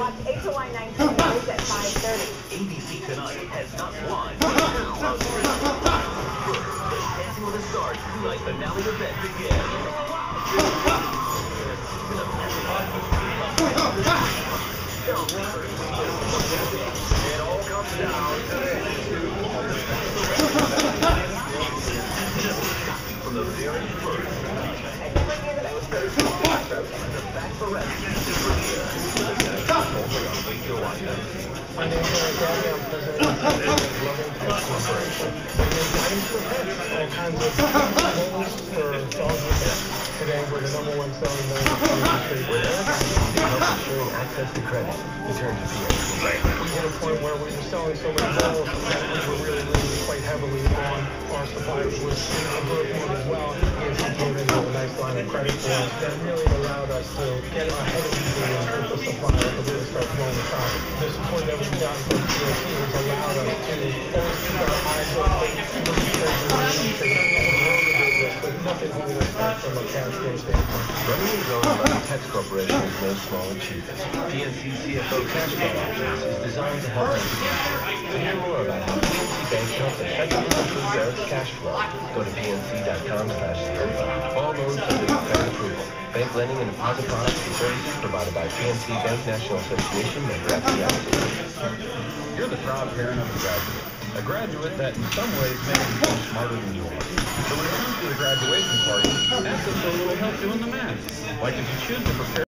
Watch HOI 19 News at 5:30. ABC Tonight has not won, but now a great first, the dancing with the stars tonight finale event begins. It all comes down to from the very first. The back for rest. My name is Eric Gallagher. I'm president of the Loving Pet Corporation. We make items for pets, all kinds of bowls for dogs and cats. Today, we're the #1 selling bowls in the industry. Ensuring access to credit in terms of PNC. We hit a point where we were selling so many bowls that we were really leaning quite heavily on our suppliers, which in growth mode as well. PNC came in with a nice line of credit for us that really allowed us to get ahead of the game with the supplier to really start flowing the time. The support that we've gotten from PNC has allowed us to always keep our eyes open, but nothing holding us back from a cash flow standpoint. Running and growing Loving Pets Corporation is no small achievement. PNC CFO Cash Flow Options is designed to help us to get there. To hear more about how PNC Bank helps effectively improve Eric's cash flow, go to pnc.com/CFO. All loans subject to credit approval. Bank lending and deposit products and services provided by PNC Bank National Association member FDIC. You're the proud parent of a graduate. A graduate that in some ways may be smarter than you are. So when it comes to the graduation party, ask them for a little help doing the math. Like if you choose to prepare